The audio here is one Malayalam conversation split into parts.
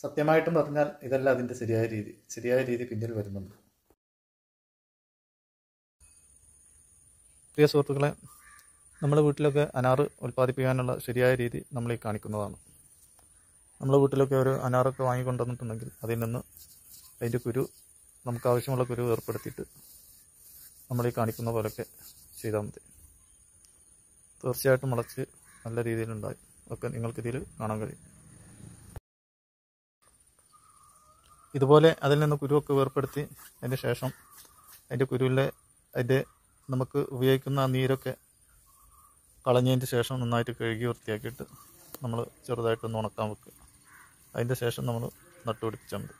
സത്യമായിട്ടും പറഞ്ഞാൽ ഇതല്ല അതിൻ്റെ ശരിയായ രീതി പിന്നിൽ വരുന്നുണ്ട്. പ്രിയ സുഹൃത്തുക്കളെ, നമ്മുടെ വീട്ടിലൊക്കെ അനാറ് ഉൽപ്പാദിപ്പിക്കാനുള്ള ശരിയായ രീതി നമ്മളീ കാണിക്കുന്നതാണ്. നമ്മുടെ വീട്ടിലൊക്കെ ഒരു അനാറൊക്കെ വാങ്ങിക്കൊണ്ടുവന്നിട്ടുണ്ടെങ്കിൽ അതിൽ നിന്ന് അതിൻ്റെ കുരു നമുക്ക് ആവശ്യമുള്ള കുരു ഏർപ്പെടുത്തിയിട്ട് നമ്മളീ കാണിക്കുന്ന പോലെയൊക്കെ ചെയ്താൽ മതി. തീർച്ചയായിട്ടും മുളച്ച് നല്ല രീതിയിലുണ്ടായി ഒക്കെ നിങ്ങൾക്കിതിൽ കാണാൻ കഴിയും. ഇതുപോലെ അതിൽ നിന്ന് കുരുവൊക്കെ വേർപ്പെടുത്തി അതിന് ശേഷം അതിൻ്റെ കുരുവിലെ അതിൻ്റെ നമുക്ക് ഉപയോഗിക്കുന്ന ആ നീരൊക്കെ കളഞ്ഞതിന് ശേഷം നന്നായിട്ട് കഴുകി വൃത്തിയാക്കിയിട്ട് നമ്മൾ ചെറുതായിട്ടൊന്ന് ഉണക്കാൻ വെക്കുക. അതിൻ്റെ ശേഷം നമ്മൾ നട്ടുപിടിപ്പിച്ചാൽ മതി.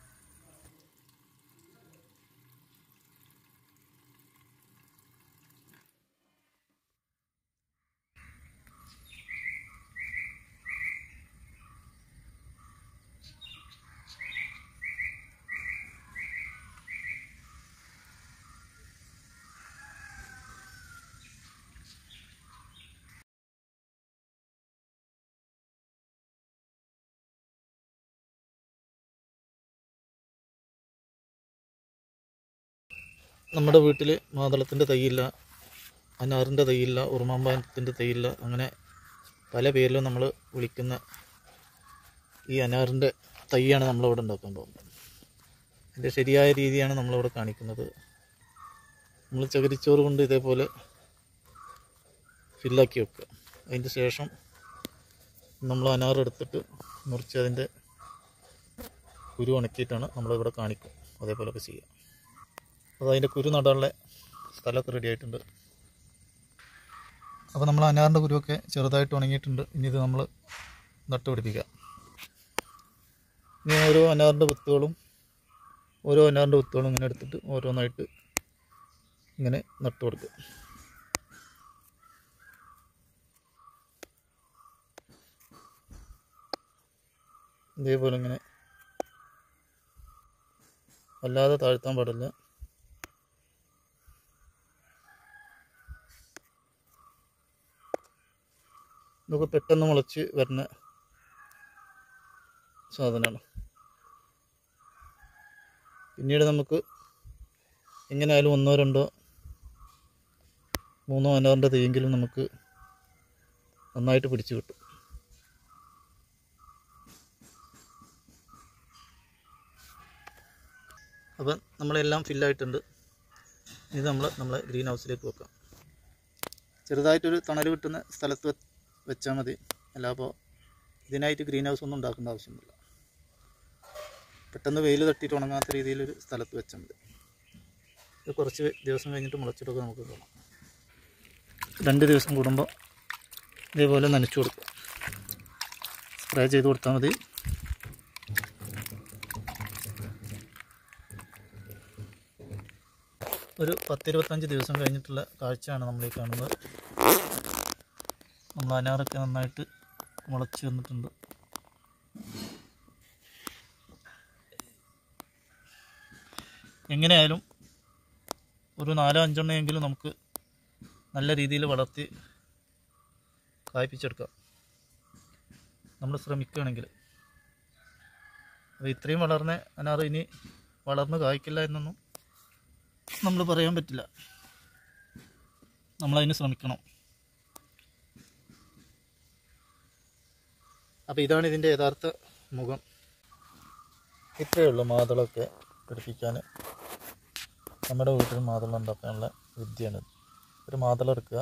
നമ്മുടെ വീട്ടിൽ മാതളത്തിൻ്റെ തൈയില്ല, അനാറിൻ്റെ തൈയില്ല, ഉറുമാമ്പഴത്തിൻ്റെ തൈയില്ല, അങ്ങനെ പല പേരിലും നമ്മൾ വിളിക്കുന്ന ഈ അനാറിൻ്റെ തൈയാണ് നമ്മളിവിടെ ഉണ്ടാക്കാൻ പോകുന്നത്. അതിൻ്റെ ശരിയായ രീതിയാണ് നമ്മളിവിടെ കാണിക്കുന്നത്. നമ്മൾ ചകിരിച്ചോറ് കൊണ്ട് ഇതേപോലെ ഫില്ലാക്കി വെക്കുക. അതിൻ്റെ ശേഷം നമ്മൾ അനാറെടുത്തിട്ട് മുറിച്ച് അതിൻ്റെ കുരു ഉണക്കിയിട്ടാണ് നമ്മളിവിടെ കാണിക്കുക. അതേപോലെയൊക്കെ ചെയ്യുക. അപ്പോൾ അതിൻ്റെ കുരു നടാനുള്ള സ്ഥലമൊക്കെ റെഡി ആയിട്ടുണ്ട്. അപ്പോൾ നമ്മൾ അനാറിൻ്റെ കുരുവൊക്കെ ചെറുതായിട്ട് ഉണങ്ങിയിട്ടുണ്ട്. ഇനി ഇത് നമ്മൾ നട്ടുപിടിപ്പിക്കുക. ഇനി ഓരോ അനാറിൻ്റെ വിത്തുകളും ഇങ്ങനെ എടുത്തിട്ട് ഓരോന്നായിട്ട് ഇങ്ങനെ നട്ടു കൊടുക്കുക. ഇതേപോലെ ഇങ്ങനെ വല്ലാതെ താഴ്ത്താൻ പാടില്ല. ഇതൊക്കെ പെട്ടെന്ന് മുളച്ച് വരുന്ന സാധനമാണ്. പിന്നീട് നമുക്ക് എങ്ങനെയായാലും 1, 2, 3 അനാറിൻ്റെ തൈയെങ്കിലും നമുക്ക് നന്നായിട്ട് പിടിച്ചു കിട്ടും. അപ്പം നമ്മളെല്ലാം ഫില്ലായിട്ടുണ്ട്. ഇത് നമ്മളെ ഗ്രീൻ ഹൗസിലേക്ക് വെക്കാം. ചെറുതായിട്ടൊരു തണൽ കിട്ടുന്ന സ്ഥലത്ത് വെച്ചാൽ മതി. അല്ല, അപ്പോൾ ഇതിനായിട്ട് ഗ്രീൻ ഹൗസ് ഒന്നും ഉണ്ടാക്കേണ്ട ആവശ്യമില്ല. പെട്ടെന്ന് വെയിൽ തട്ടിയിട്ട് ഉണങ്ങാത്ത രീതിയിലൊരു സ്ഥലത്ത് വെച്ചാൽ മതി. ഇത് കുറച്ച് ദിവസം കഴിഞ്ഞിട്ട് മുളച്ചിട്ടൊക്കെ നമുക്ക് കാണാം. 2 ദിവസം കൂടുമ്പോൾ ഇതേപോലെ നനച്ചു കൊടുക്കുക. സ്പ്രേ ചെയ്ത് കൊടുത്താൽ മതി. ഒരു 10-25 ദിവസം കഴിഞ്ഞിട്ടുള്ള കാഴ്ചയാണ് നമ്മളീ കാണുന്നത്. നമ്മൾ അനാറൊക്കെ നന്നായിട്ട് മുളച്ച് വന്നിട്ടുണ്ട്. എങ്ങനെയായാലും ഒരു 4-5 എണ്ണമെങ്കിലും നമുക്ക് നല്ല രീതിയിൽ വളർത്തി കായ്പ്പിച്ചെടുക്കാം, നമ്മൾ ശ്രമിക്കുകയാണെങ്കിൽ. അപ്പോൾ ഇത്രയും വളർന്ന അനാർ ഇനി വളർന്ന് കായ്ക്കില്ല എന്നൊന്നും നമ്മൾ പറയാൻ പറ്റില്ല. നമ്മളതിന് ശ്രമിക്കണം. അപ്പോൾ ഇതാണ് ഇതിൻ്റെ യഥാർത്ഥ മുഖം. ഇത്രയേ ഉള്ളൂ മാതളമൊക്കെ പിടിപ്പിക്കാൻ. നമ്മുടെ വീട്ടിൽ മാതളം ഉണ്ടാക്കാനുള്ള വിദ്യയാണ്. ഒരു മാതളം എടുക്കുക,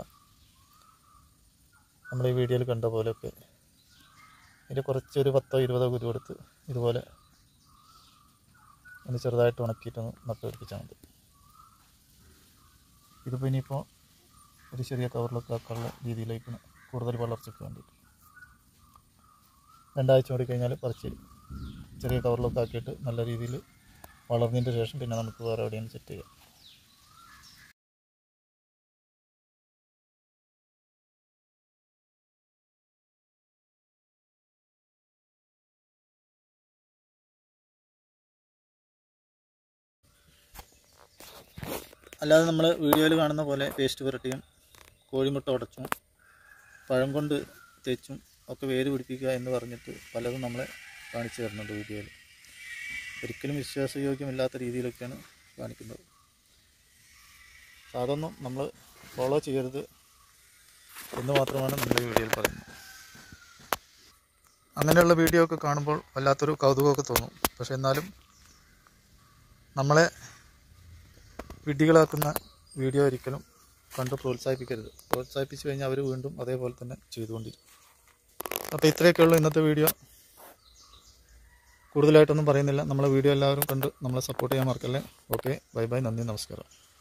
നമ്മൾ ഈ വീഡിയോയിൽ കണ്ട പോലെയൊക്കെ ഇതിൽ കുറച്ചൊരു 10-20 കുരു കൊടുത്ത് ഇതുപോലെ ഒന്ന് ചെറുതായിട്ട് ഉണക്കിയിട്ടൊന്ന് നട്ട് പിടിപ്പിച്ചാൽ മതി. ഇതിപ്പോൾ ഇനിയിപ്പോൾ ഒരു ചെറിയ കവറിലൊക്കെ ആക്കാനുള്ള രീതിയിലേക്ക് കൂടുതൽ വളർച്ചയ്ക്ക് വേണ്ടിയിട്ട് 2 ആഴ്ച കൂടി കഴിഞ്ഞാൽ പറിച്ച് ചെറിയ കവറിലൊക്കെ ആക്കിയിട്ട് നല്ല രീതിയിൽ വളർന്നതിൻ്റെ ശേഷം പിന്നെ നമുക്ക് വേറെ എവിടെയും സെറ്റ് ചെയ്യാം. അല്ലാതെ നമ്മൾ വീഡിയോയിൽ കാണുന്ന പോലെ പേസ്റ്റ് പുരട്ടിയും കോഴിമുട്ട ഉടച്ചും പഴം കൊണ്ട് തേച്ചും ഒക്കെ വേര് പിടിപ്പിക്കുക എന്ന് പറഞ്ഞിട്ട് പലതും നമ്മളെ കാണിച്ചു തരുന്നുണ്ട് വീഡിയോയിൽ. ഒരിക്കലും വിശ്വാസയോഗ്യമില്ലാത്ത രീതിയിലൊക്കെയാണ് കാണിക്കുന്നത്. അതൊന്നും നമ്മൾ ഫോളോ ചെയ്യരുത് എന്ന് മാത്രമാണ് നമ്മൾ ഈ വീഡിയോയിൽ പറയുന്നത്. അങ്ങനെയുള്ള വീഡിയോ ഒക്കെ കാണുമ്പോൾ വല്ലാത്തൊരു കൗതുകമൊക്കെ തോന്നും. പക്ഷെ എന്നാലും നമ്മളെ വിഡ്ഢികളാക്കുന്ന വീഡിയോ ഒരിക്കലും കണ്ട് പ്രോത്സാഹിപ്പിക്കരുത്. പ്രോത്സാഹിപ്പിച്ചു കഴിഞ്ഞാൽ അവർ വീണ്ടും അതേപോലെ തന്നെ ചെയ്തുകൊണ്ടിരിക്കും. അപ്പോൾ ഇത്രയൊക്കെയുള്ളൂ ഇന്നത്തെ വീഡിയോ. കൂടുതലായിട്ടൊന്നും പറയുന്നില്ല. നമ്മളെ വീഡിയോ എല്ലാവരും കണ്ട് നമ്മളെ സപ്പോർട്ട് ചെയ്യാൻ മറക്കല്ലേ. ഓക്കെ, ബൈ ബൈ, നന്ദി, നമസ്കാരം.